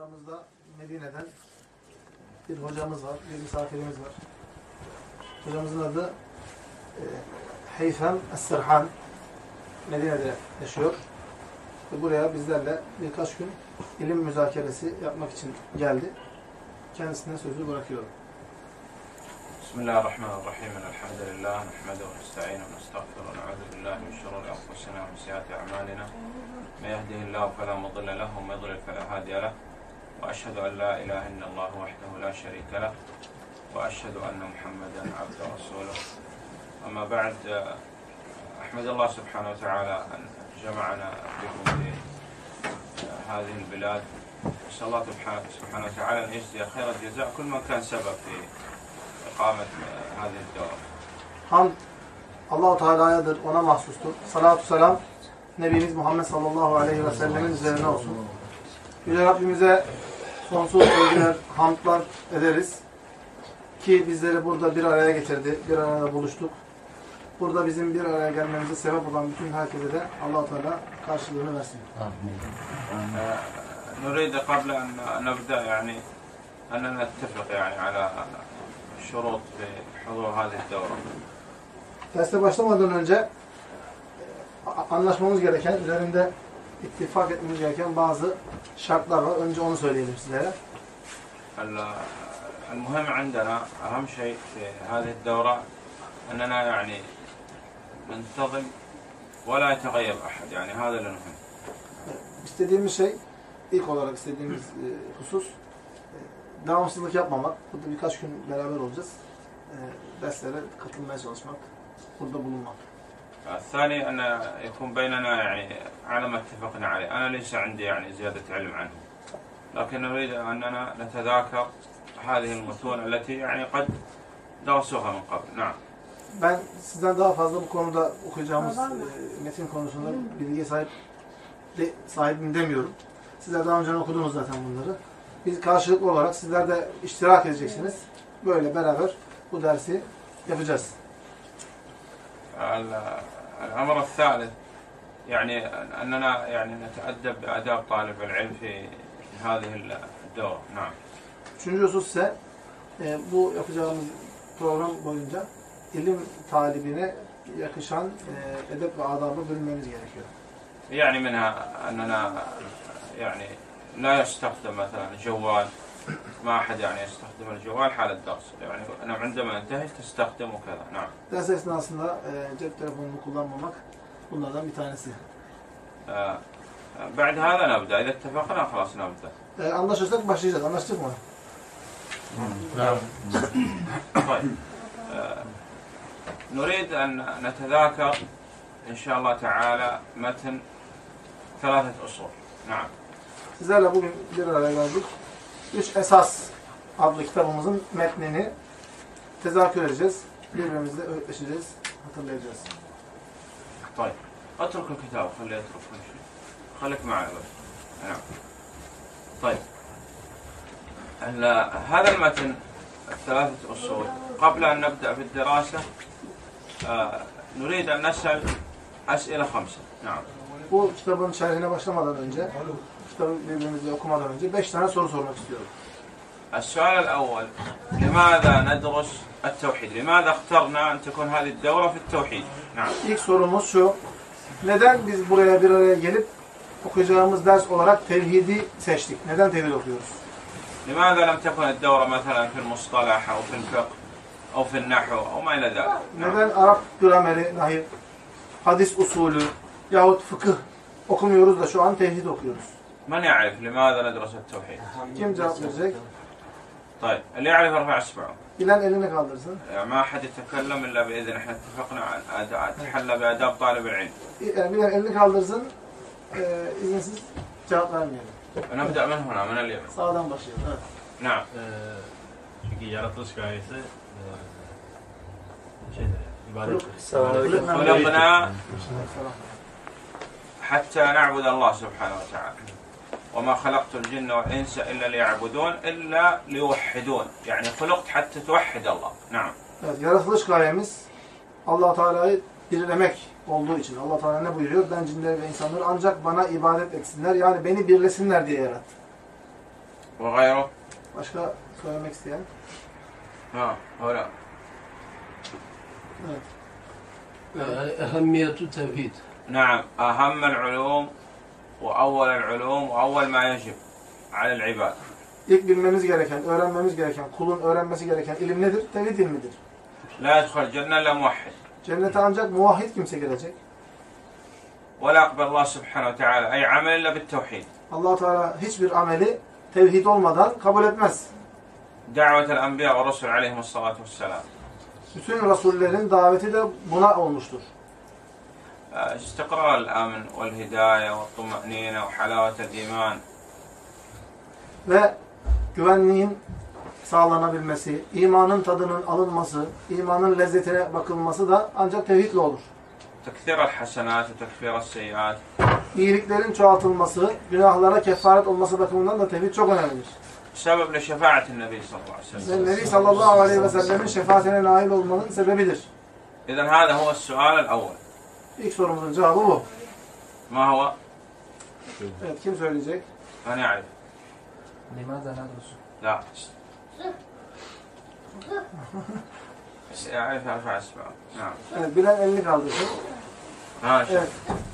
Aramızda Medine'den bir hocamız var, bir misafirimiz var. Hocamızın adı Heyfem Es-Serhan. Medine'de yaşıyor. Ve buraya bizlerle birkaç gün ilim müzakeresi yapmak için geldi. Kendisine sözü bırakıyorum. Bismillahirrahmanirrahim. Elhamdülillah. Nehmedu ve nesta'inu ve nestağfiru ve na'udhu billahi min şururi enfusina ve min seyyiati a'malina. Men yehdihillahu fela mudille lehu ve men yudlil fela hadiye lehu. Ve eşhedü en la ilahe illallah vahdehu la şerike lehu. Ve eşhedü enne Muhammeden abduhu ve resuluhu. Ama ba'd, ahmedullah subhanahu ve teala en cema'ana bikum fi هذه البلاد. نسأل الله سبحانه وتعالى أن يجزي خير الجزاء كل من كان سبب في إقامة هذه الدورة. Hamd Allah-u Teala'yadır, ona mahsustur. Salatu selam Nebimiz Muhammed sallallahu aleyhi ve sellemin üzerine olsun. Yüce Rabbimize sonsuz övgüler, hamdlar ederiz. Ki bizleri burada bir araya getirdi, bir arada buluştuk. Burada bizim bir araya gelmemize sebep olan bütün herkese de Allah-u Teala karşılığını versin. نريد قبل أن نبدأ يعني أن نتفق يعني على شروط بحضور هذه الدورة. Derse başlamadan önce anlaşmamız gereken, üzerinde ittifak etmemiz gereken bazı şartlar var. Önce onu söyleyelim sizlere. المهم عندنا أهم شيء في هذه الدورة أننا يعني ننتظم ولا يتغير أحد يعني هذا اللي مهم. İstediğimiz şey, ilk olarak istediğimiz husus devamsızlık yapmamak. Burada birkaç gün beraber olacağız. Derslere katılmaya çalışmak, burada bulunmak. الثاني أن يكون بيننا يعني على ما اتفقنا عليه. أنا ليس عندي يعني زيادة علم عنه، لكن نريد أننا نتذاكر هذه المتون التي يعني قد درسوها من قبل. نعم. Ben sizden daha fazla bu konuda okuyacağımız metin konusunda bilgiye sahibim demiyorum. Sizler daha önce okudunuz zaten bunları. Biz karşılıklı olarak sizler de iştirak edeceksiniz. Böyle beraber bu dersi yapacağız. الأمر الثالث يعني أننا يعني نتأدب بآداب طالب العلم في هذه الدورة. نعم. Üçüncü husus ise bu yapacağımız program boyunca ilim talibine yakışan edep ve adabı bölünmemiz gerekiyor. يعني منها أننا يعني لا يستخدم مثلا جوال، ما أحد يعني يستخدم الجوال حال الدرس، يعني أنا عندما أنتهي تستخدمه كذا. نعم. Ders esnasında cep telefonunu kullanmamak bunlardan bir tanesi. بعد هذا نبدأ، إذا اتفقنا خلاص نبدأ. Anlaşırsak başlayacağız. Anlaştık mı? نعم. طيب. نريد أن نتذاكر إن شاء الله تعالى متن 3 أصول. نعم. Sizlerle bugün bir araya geldik. 3 Esas adlı kitabımızın metnini tezakür edeceğiz. Birbirimizle öğütleşeceğiz, hatırlayacağız. طيب. اترك الكتاب خليه يترك كل شيء. خليك معي بس. نعم. طيب. هذا المتن 3 أصول قبل أن نبدأ في الدراسة نريد أن نسأل أسئلة 5. نعم. Bu kitabın şerhine başlamadan önce, kitabı birbirimizle okumadan önce 5 tane soru sormak istiyorum. السؤال الأول: لماذا ندرس التوحيد؟ لماذا اخترنا أن تكون هذه الدورة في التوحيد؟ نعم. İlk sorumuz şu: neden biz buraya bir araya gelip okuyacağımız ders olarak tevhidi seçtik? Neden tevhid okuyoruz? لماذا لم تكن الدورة مثلا في المصطلح أو في الفقه أو في النحو أو ما إلى ذلك؟ Neden Arap grameri, nahiv, hadis usulü yahut fıkıh okumuyoruz da şu an tevhid okuyoruz? من يعرف لماذا ندرس التوحيد؟ Kim cevap verecek? طيب، اللي يعرف يرفع إصبعه. Bilen elini kaldırsın. ما حد يتكلم إلا بإذن. احنا اتفقنا أن أتحلى بآداب طالب العلم. Yani bilen elini kaldırsın. İzinsiz cevap vermeyelim. نبدأ من هنا من اليمين. Sağdan başlayalım. Evet. نعم. Çünkü yaratılış gayesi ibadet. خلقنا حتى نعبد الله سبحانه وتعالى. وما خلقت الجن والإنس إلا ليعبدون إلا ليوحدون. يعني خلقت حتى توحد الله. نعم. Evet, yaratılış gayemiz Allah Teala'yı birlemek olduğu için. Allah Teala ne buyuruyor? Ben cinleri ve insanları ancak bana ibadet etsinler. Yani beni birlesinler diye yarattı. وغيره. Başka söylemek isteyen? ها هؤلاء. Evet. يعني أهمية التوحيد. نعم أهم العلوم وأول العلوم وأول ما يجب على العباد. İlk bilmemiz gereken, öğrenmemiz gereken, kulun öğrenmesi gereken ilim nedir? Tevhid ilmidir. لا يدخل الجنة إلا موحد. Cennete ancak muvahhid kimse girecek. ولا يقبل الله سبحانه وتعالى أي عمل إلا بالتوحيد. Allah Teala hiçbir ameli tevhid olmadan kabul etmez. دعوة الأنبياء والرسل عليهم الصلاة والسلام. Bütün rasullerin daveti de buna olmuştur. استقرار الأمن والهداية والطمأنينة وحلاوة الإيمان. Ve güvenliğin sağlanabilmesi, imanın tadının alınması, imanın lezzetine bakılması da ancak tevhidle olur. تكثير الحسنات وتكفير السيئات. İyiliklerin çoğaltılması, günahlara kefaret olması bakımından da tevhid çok önemlidir. سبب لشفاعة النبي صلى الله عليه وسلم. Ve Nebi sallallahu aleyhi ve sellemin şefaatine nail olmanın sebebidir. إذن هذا هو السؤال الأول. İlk sorumuzun cevabı bu. ما هو؟ Evet, kim söyleyecek? من يعرف؟ لماذا ندرس؟ لا. يعرف أرفع أسباب. نعم. Evet, bilen elini kaldırsın. ها Evet.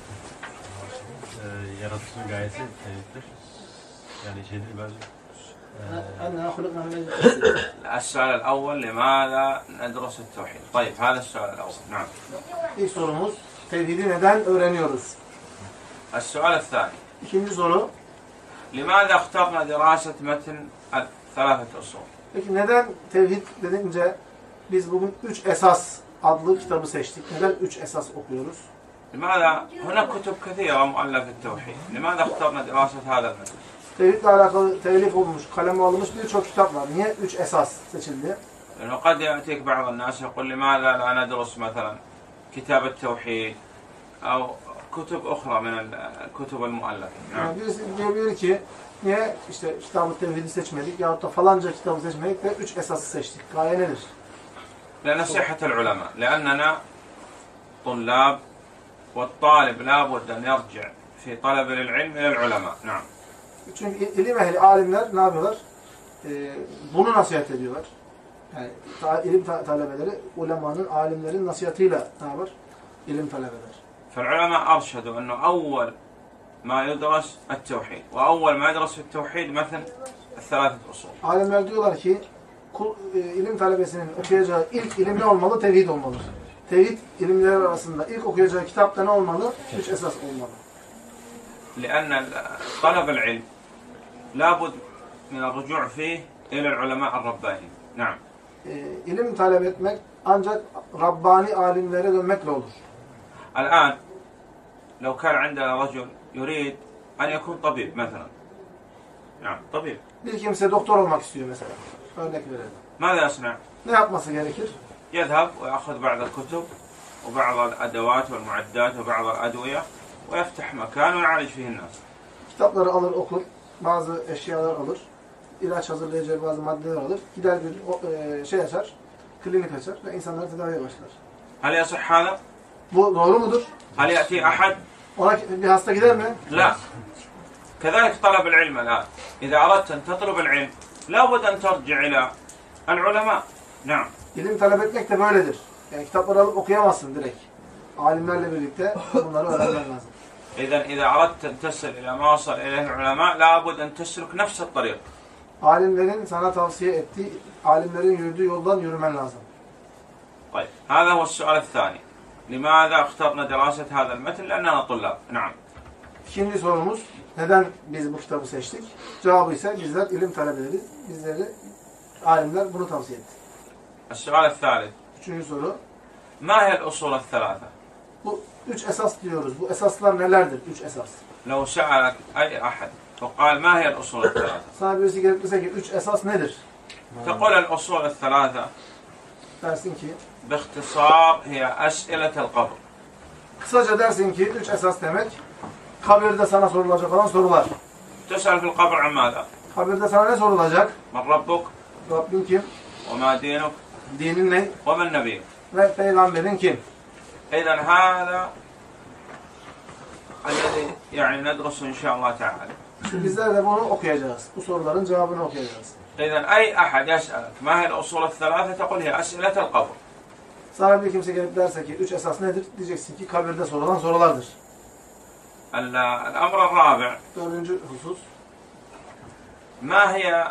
Yaratılışın gayesi tevhiddir. Yani şeydir bence. أننا خلقنا من أجل التوحيد. السؤال الأول لماذا ندرس التوحيد؟ طيب هذا السؤال الأول. نعم. İlk sorumuz, tevhidi neden öğreniyoruz? السؤال الثاني. İkinci soru, لماذا اخترنا دراسة متن ثلاثة أصول؟ peki neden tevhid denince biz bugün 3 esas adlı kitabı seçtik? Neden 3 esas okuyoruz? لماذا هناك كتب كثيرة مؤلفة في التوحيد؟ لماذا اخترنا دراسة هذا المتن؟ Tevhidle alakalı telif olmuş, kaleme alınmış birçok kitap var. Niye 3 esas seçildi? لأنه قد يأتيك بعض الناس يقول لماذا لا ندرس مثلا كتاب التوحيد أو كتب أخرى من الكتب المؤلفة. نعم. Yani birisi diyebilir ki, niye işte kitabı tevhidi seçmedik yahut da falanca kitabı seçmedik ve 3 esası seçtik? Gaye nedir? لنصيحة العلماء لأننا طلاب والطالب لا بد أن يرجع في طلب العلم إلى العلماء. نعم. Çünkü ilim ehli, alimler ne yapıyorlar? Bunu nasihat ediyorlar. Yani ilim talebeleri, ulemanın, alimlerin nasihatıyla ne yapar? İlim talep eder. فالعلماء أرشدوا أنه أول ما يدرس التوحيد وأول ما يدرس في التوحيد مثل الثلاثة أصول. Alimler diyorlar ki, ilim talebesinin okuyacağı ilk ilim ne olmalı? Tevhid olmalı. Tevhid ilimler arasında ilk okuyacağı kitapta ne olmalı? 3 esas olmalı. لأن طلب العلم لابد من الرجوع فيه إلى العلماء الربانيين. نعم. İlim talep etmek ancak Rabbani alimlere dönmekle olur. الآن لو كان عندنا رجل يريد أن يكون طبيب مثلا. نعم طبيب. Bir kimse doktor olmak istiyor mesela. Örnek verelim. ماذا يصنع؟ Ne yapması gerekir? يذهب ويأخذ بعض الكتب وبعض الأدوات والمعدات وبعض الأدوية ويفتح مكان ويعالج فيه الناس. Kitapları alır, okur. Bazı eşyalar alır. İlaç hazırlayacağı bazı maddeler alır. Gider bir şey açar. Klinik açar ve insanları tedaviye başlar. هل يصح هذا؟ Bu doğru mudur? هل يأتي أحد؟ Ona bir hasta gider mi? لا. كذلك طلب العلم الآن. إذا أردت أن تطلب العلم لابد أن ترجع إلى العلماء. نعم. İlim talep etmek de böyledir. Yani kitapları alıp okuyamazsın direkt. Alimlerle birlikte bunları öğrenmen lazım. إذا أردت أن تصل إلى ما وصل إليه العلماء لابد أن تسلك نفس الطريق. Alimlerin sana tavsiye ettiği, alimlerin yürüdüğü yoldan yürümen lazım. طيب هذا هو السؤال الثاني. لماذا اخترنا دراسة هذا المتن؟ لأننا طلاب. نعم. İkinci sorumuz, neden biz bu kitabı seçtik? Cevabı ise bizler ilim talebeleri, bizleri alimler bunu tavsiye etti. السؤال الثالث. Üçüncü soru, ما هي الأصول الثلاثة؟ bu 3 esas diyoruz. Bu esaslar nelerdir? 3 esas. لو سألك أي أحد وقال ما هي الأصول الثلاثة؟ Sana birisi gelip dese ki 3 esas nedir? تقول الأصول الثلاثة Dersin ki, باختصار هي أسئلة القبر. kısaca dersin ki 3 esas demek, kabirde sana sorulacak olan sorular. تسأل في القبر عن ماذا؟ Kabirde sana ne sorulacak? من ربك؟ Rabbin kim? وما دينك؟ Dinin ne? ومن نبيك؟ Ve peygamberin kim? إذن هذا الذي يعني ندرسه إن شاء الله تعالى. Şimdi bizler de bunu okuyacağız. Bu soruların cevabını okuyacağız. إذن أي أحد يسألك ما هي الأصول الثلاثة تقول هي أسئلة القبر. Sana bir kimse gelip derse ki 3 esas nedir? Diyeceksin ki kabirde sorulan sorulardır. الأمر الرابع Dördüncü husus. ما هي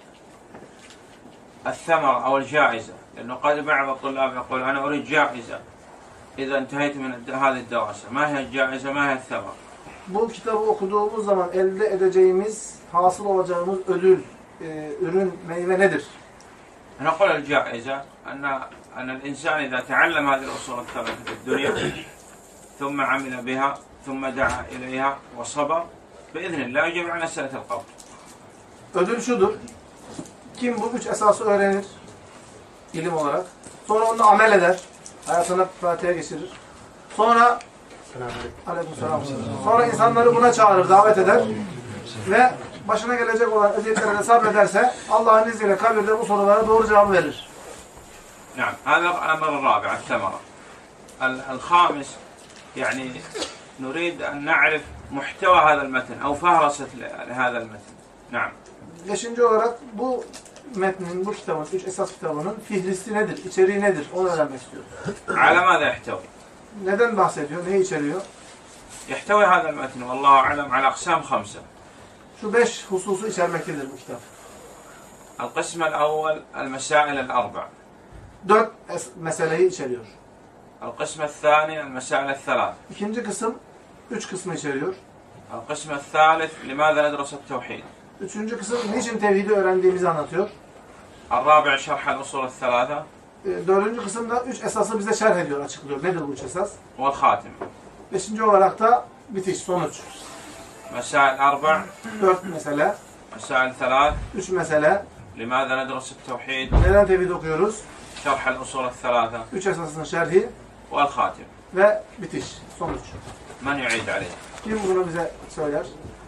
الثمرة أو الجائزة؟ لأنه قد بعض الطلاب يقول أنا أريد جائزة إذا انتهيت من هذه الدراسة. ما هي الجائزة؟ ما هي الثمرة؟ Bu kitabı okuduğumuz zaman elde edeceğimiz, hasıl olacağımız ödül, ürün, meyve nedir? نقول الجائزة أن الإنسان إذا تعلم هذه الأصول الثلاثة في الدنيا ثم عمل بها ثم دعا إليها وصبر بإذن الله يجب عن أسئلة القبر. Ödül şudur. Kim bu 3 esası öğrenir, ilim olarak, sonra onunla amel eder, hayatına pratiğe geçirir. Sonra Aleykümselam. Sonra insanları buna çağırır, davet eder ve başına gelecek olan eziyetlerine sabrederse Allah'ın izniyle kabirde bu sorulara doğru cevabı verir. نعم هذا الأمر الرابع الثمرة. الخامس يعني نريد أن نعرف محتوى هذا المتن أو فهرسة لهذا المتن. نعم. Beşinci olarak bu metnin, bu kitabın, 3 esas kitabının fihristi nedir, içeriği nedir onu öğrenmek istiyoruz. على ماذا يحتوي؟ Neden bahsediyor, neyi içeriyor? يحتوي هذا المتن والله أعلم على أقسام 5. Şu 5 hususu içermektedir bu kitap. القسم الأول المسائل الأربع. 4 meseleyi içeriyor. القسم الثاني المسائل الثلاث. İkinci kısım 3 kısmı içeriyor. القسم الثالث لماذا ندرس التوحيد. Üçüncü kısım niçin tevhidi öğrendiğimizi anlatıyor. الرابع شرح الأصول الثلاثة. Dördüncü kısımda 3 esası bize şerh ediyor, açıklıyor. Nedir bu 3 esas? والخاتم. Beşinci olarak da bitiş, sonuç. مسائل أربع. 4 mesele, مسائل ثلاث. 3 mesele. لماذا ندرس التوحيد. Neden tevhid okuyoruz? شرح الأصول الثلاثة. 3 esasının şerhi والخاتم. ve bitiş, sonuç. من يعيد عليه. Kim bunu bize söyler?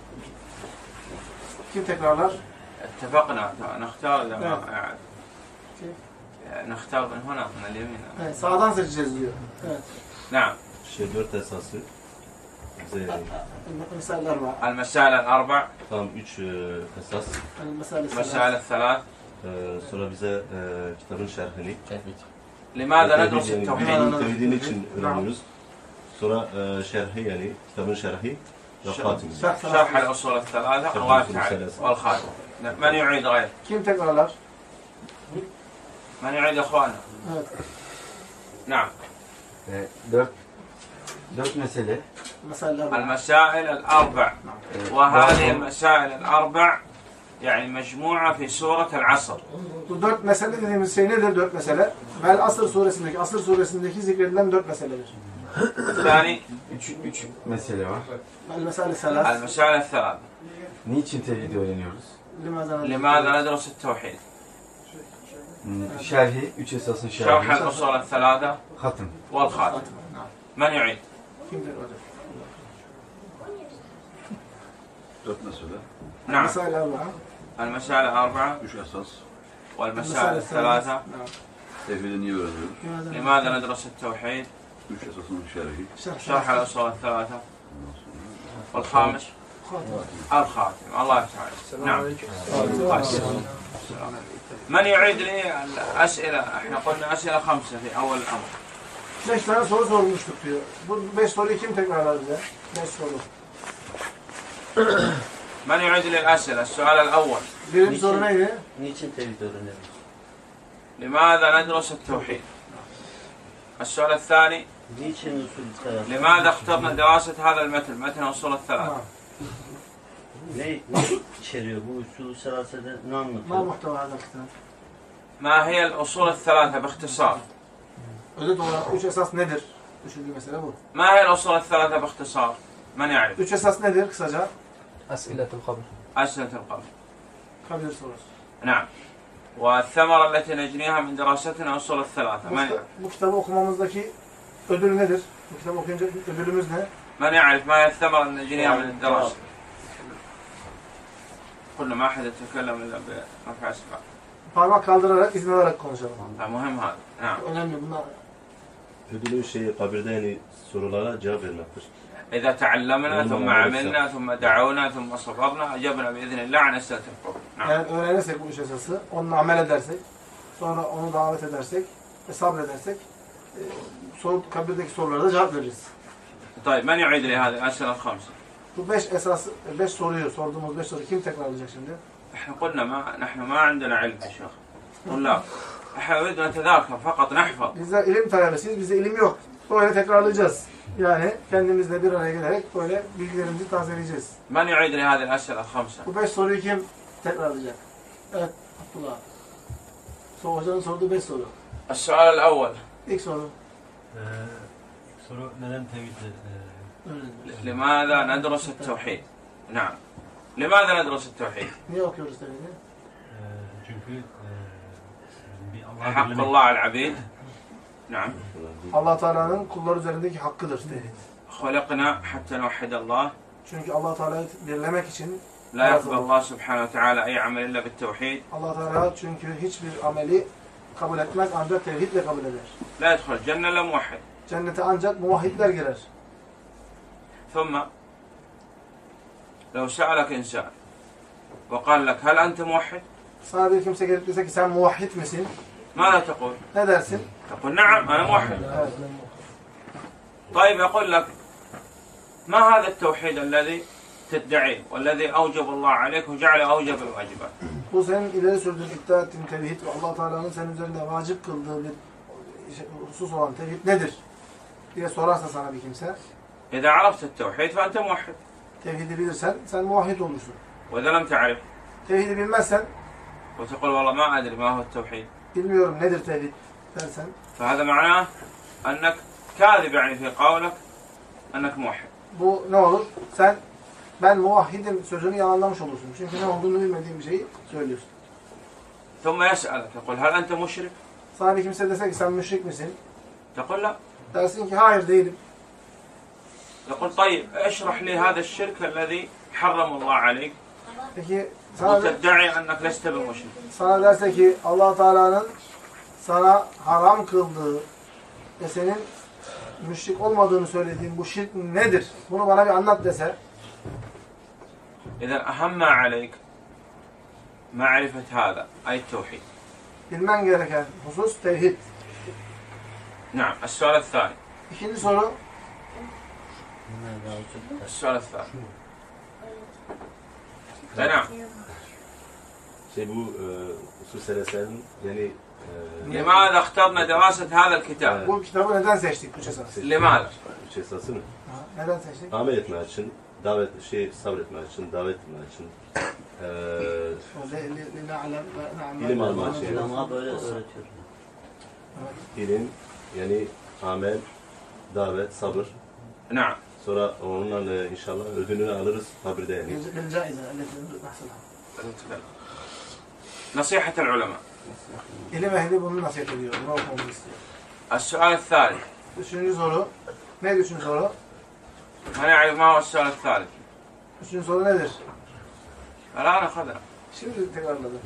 Kim tekrarlar? اتفقنا نختار إذا ما نعم. أعد. كيف؟ نختار من هنا من اليمين. Evet, sağdan seçeceğiz diyor. Evet. نعم. 4 esası. Bize Meseleler var. المسائل الأربع. tam 3 esas. مسائل الثلاث. Sonra bize kitabın şerhini. لماذا ندرس Yani التوحيد. tevhidin için öğreniyoruz. Sonra şerhi yani kitabın şerhi ve hatim. شرح الأصول الثلاثة. الله تعالى. والخاتم. من يعيد غير. Kim tekrarlar? من يعيد إخواننا. Evet. نعم. dört mesele. Meseleler var. المسائل الأربع. وهذه المسائل الأربع يعني مجموعة في سورة العصر. Bu 4 mesele dediğimiz şey nedir 4 mesele? Vel Asr suresindeki, Asr suresindeki zikredilen 4 meseledir. الثاني Üç mesele var. El mesele selas. المسائل الثلاثة. Niçin tevhidi öğreniyoruz? لماذا ندرس التوحيد. Şerhi, 3 esasın شرح şerhi. الأصول الثلاثة. Hatım. والخاتم. من يعيد. Kim tekrarlar? 4 mesele, نعم. Meseleler var. المسائل الأربعة 3 esas. والمسائل الثلاثة. Tevhidi niye öğreniyoruz? لماذا ندرس التوحيد. 3 esasın şerhi. شرح الأصول الثلاثة. والخامس الخاتم. الله تعالى. نعم. من يعيد لي الأسئلة. احنا قلنا أسئلة 5 في أول الأمر. 5 tane soru sormuştuk diyor. Bu 5 soruyu kim tekrarlar bize? 5 soru. من يعيد لي الأسئلة. السؤال الأول. Birinci soru neydi? Niçin tevhid öğreniyoruz? لماذا ندرس التوحيد. السؤال الثاني. Niçin usul salat? لماذا اخترنا دراسة هذا المتن متن أصول الثلاثة. Ne içeriyor bu usul salatede ne Ma anlatıyor? muhteva hada kitap. ما هي الأصول الثلاثة باختصار. Özet olarak 3 esas nedir? Üçüncü mesele bu. ما هي الأصول الثلاثة باختصار. من يعرف. 3 esas nedir kısaca? أسئلة القبر. أسئلة القبر. Kabir sorusu. نعم. والثمرة التي نجنيها من دراستنا أصول الثلاثة. Bu kitabı okumamızdaki ödül nedir? Bu kitabı okuyunca ödülümüz ne? من يعرف ما هي الثمرة التي نجنيها من الدراسة. قلنا ما أحد يتكلم إلا برفع إصبع. Parmak kaldırarak, izin alarak konuşalım. مهم هذا. نعم. Önemli bunlar. Ödülü kabirde yani sorulara cevap vermektir. إذا تعلمنا ثم عملنا ثم دعونا ثم صبرنا أجبنا بإذن الله عن أسئلة القبر. Yani öğrenirsek bu üç esası, onunla amel edersek, sonra onu davet edersek ve sabredersek kabirdeki sorulara da cevap veririz. طيب من يعيد لي هذه الأسئلة الخمسة؟ Bu beş soruyu, sorduğumuz 5 soru kim tekrarlayacak şimdi? احنا قلنا نحن ما عندنا علم يا شيخ. طلاب. احنا نريد نتذاكر فقط نحفظ. Bizde ilim talebesiyiz, bizde ilim yok. Böyle tekrarlayacağız. Yani kendimizle bir araya gelerek böyle bilgilerimizi tazeleyeceğiz. من يعيد لي هذه الأسئلة الخمسة؟ Bu 5 soruyu kim tekrarlayacak? Evet, Abdullah. Hocanın sorduğu 5 soru. السؤال الأول. İlk soru. soru neden tevhid لماذا ندرس التوحيد؟ نعم. لماذا ندرس التوحيد؟ Niye okuyoruz tevhidi? çünkü حق الله على العبيد. نعم. Allah Teala'nın kullar üzerindeki hakkıdır tevhid. خلقنا حتى نوحد الله. Çünkü Allah Teala'yı birlemek için لا يقبل الله سبحانه وتعالى أي عمل إلا بالتوحيد. Allah Teala çünkü hiçbir ameli kabul etmez ancak tevhidle kabul eder. لا يدخل الجنة إلا موحد. Cennete ancak muvahhidler girer. ثم لو سألك إنسان وقال لك هل أنت موحد؟ Sana bir kimse gelip dese ki sen muvahhid misin? ماذا تقول؟ Ne dersin? تقول نعم أنا موحد. Evet. طيب أقول لك ما هذا التوحيد الذي تدعيه والذي أوجب الله عليك وجعل أوجب الواجبات؟ Bu senin ileri sürdüğün, iddia ettiğin tevhid ve Allah Teala'nın senin üzerinde vacip kıldığı bir husus olan tevhid nedir? diye sorarsa sana bir kimse, إذا عرفت التوحيد فأنت موحد. tevhidi bilirsen sen muvahhid olursun. وإذا لم تعرف Tevhidi bilmezsen, وتقول والله ما أدري ما هو التوحيد bilmiyorum nedir tevhid dersen, فهذا معناه أنك كاذب يعني في قولك أنك موحد. bu ne olur? Sen ben muvahhidim sözünü yalanlamış olursun. Çünkü ne olduğunu bilmediğin bir şeyi söylüyorsun. ثم يسألك يقول هل أنت مشرك؟ Sana bir kimse dese ki sen müşrik misin? تقول لا. Dersin ki hayır değilim. يقول طيب اشرح لي هذا الشرك الذي حرم الله عليك Peki sana, وتدعي أنك لست بمشرك. sana derse ki Allah Teala'nın sana haram kıldığı ve senin müşrik olmadığını söylediğin bu şirk nedir? Bunu bana bir anlat dese. إذا أهم ما عليك معرفة هذا أي التوحيد. Bilmen gereken husus tevhid. نعم. السؤال الثاني. İkinci soru. السؤال الثاني. نعم. Bu usul selesinin yani لماذا اخترنا دراسة هذا الكتاب؟ Bu kitabı neden seçtik? Üç esas. لماذا؟ üç esasını Neden seçtik? amel etmek için, sabretmek için, davet etmek için, ilim almak için, Ama böyle öğretiyor. ilim yani amel, davet, sabır. نعم. Sonra onunla inşallah ödülünü alırız kabirde yani. نصيحة العلماء. İlim ehli bunu nasihat ediyor. Bunu okumamızı istiyor. السؤال الثالث. Üçüncü soru. Neydi üçüncü soru? ما نعرف ما هو السؤال الثالث. Üçüncü soru nedir? الآن أخذنا. Şimdi tekrarladım.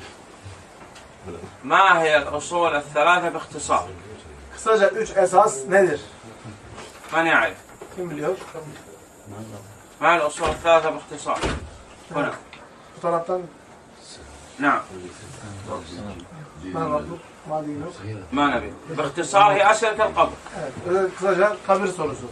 ما هي الأصول الثلاثة باختصار؟ Kısaca üç esas nedir? من يعرف؟ Kim biliyor? ما هي الأصول الثلاثة باختصار؟ هنا. Bu taraftan نعم. ben Rabbuk, ma dinuk. ما نبي. باختصار هي أسئلة القبر. Evet. Öyle kısaca kabir sorusu.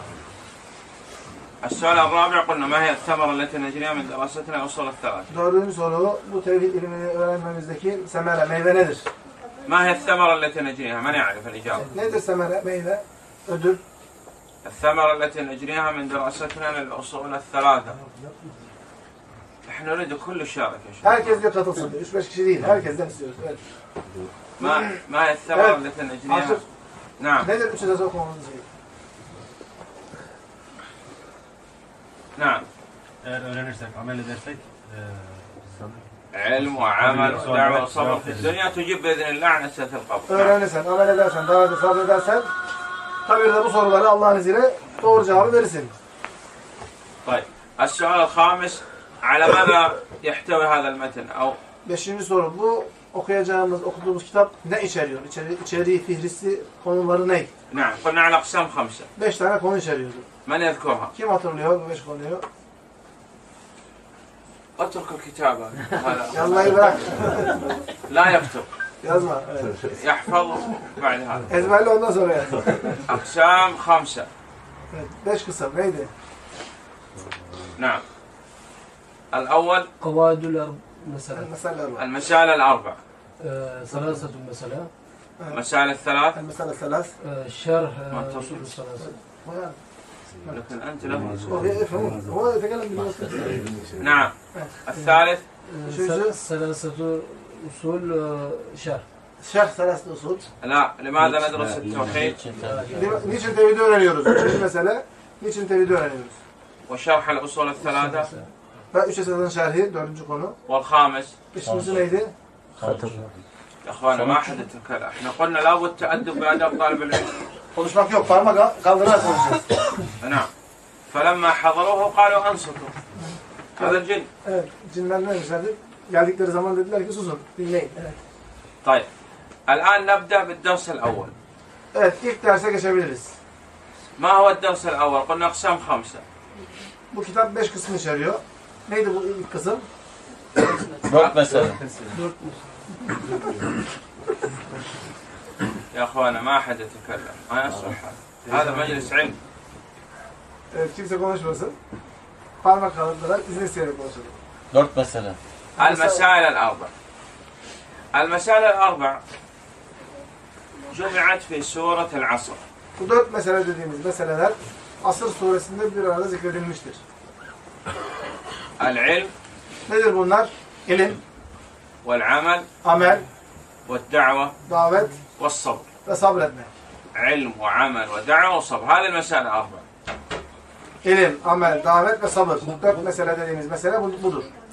السؤال الرابع قلنا ما هي الثمرة التي نجنيها من دراستنا الأصول الثلاثة؟ Dördüncü soru bu tevhid ilmini öğrenmemizdeki semere, meyve nedir? ما هي الثمرة التي نجنيها؟ من يعرف الإجابة؟ Nedir semere, meyve, ödül? الثمرة التي نجنيها من دراستنا للأصول الثلاثة. نحن نريد كل الشارك يا شيخ. Herkes de katılsın. 3-5 kişi değil. Herkesten istiyoruz. Evet. ما هي الثمرة Evet. التي نجنيها؟ Artık نعم. nedir 3 esas okumamızı istiyor? نعم. eğer öğrenirsek, amel edersek علم وعمل ودعوة وصبر في الدنيا تجيب بإذن الله عن أسئلة القبر. Öğrenirsen, amel edersen, davet sabredersen kabirde bu soruları Allah'ın izniyle doğru cevabı verirsin. طيب السؤال الخامس على ماذا يحتوي هذا المتن أو Beşinci soru. Bu okuyacağımız, okuduğumuz kitap ne içeriyor? İçeriği, fihrisi, konuları ne? نعم قلنا على أقسام خمسة 5 tane konu içeriyordu. من يذكرها؟ Kim hatırlıyor bu 5 konuyu? اترك الكتابة هذا Yazmayı bırak. لا يكتب Yazma. Evet. يحفظ بعد هذا. Ezberle ondan sonra yaz. أقسام خمسة. Evet. 5 kısım. Neydi? نعم. الأول قواعد مثلا Meseleler var. المسائل الأربع. ثلاثة مثلا مسائل الثلاث. Mesele selas. شرح ما تصل. أصول الثلاثة لكن أنت له. هو يفهم. هو يتكلم باللغة. نعم. الثالث ثلاثة أصول شرح Şerh selas usul. لا لماذا ندرس التوحيد Niçin tevhidi öğreniyoruz? Üçüncü mesele. Niçin tevhidi öğreniyoruz? وشرح الأصول الثلاثة. Ve 3 esadın şerhi. 4. konu. والخامس Beşincisi neydi? يا أخوانا ما حد يتكلم احنا قلنا لابد تأدب بأدب طالب العلم. Konuşmak yok. Parmak kaldırarak konuşacağız. نعم. فلما حضروه قالوا أنصتوا. هذا الجن. Evet. Cinler ne demişlerdi? Geldikleri zaman dediler ki susun. Dinleyin. Evet. طيب. الآن نبدأ بالدرس الأول. Evet. İlk derse geçebiliriz. ما هو الدرس الأول؟ قلنا أقسام خمسة. Bu kitap 5 kısmı içeriyor. Neydi bu ilk kısım? 4 mesela. يا أخوانا ما حد يتكلم. أنا أصلح هذا مجلس علم. Evet. Kimse konuşmasın. Parmak kaldırarak izin isteyerek konuşalım. 4 mesela. المسائل الأربع. المسائل الأربع جمعت في سورة العصر. Bu 4 mesele dediğimiz meseleler Asır suresinde bir arada zikredilmiştir. العلم Nedir bunlar? İlim, والعمل amel, والدعوة davet والصبر. ve sabretmek. علم وعمل ودعوة وصبر. هذه المسائل الأربع. İlim, amel, davet ve sabır. Bu 4 mesele dediğimiz mesele budur.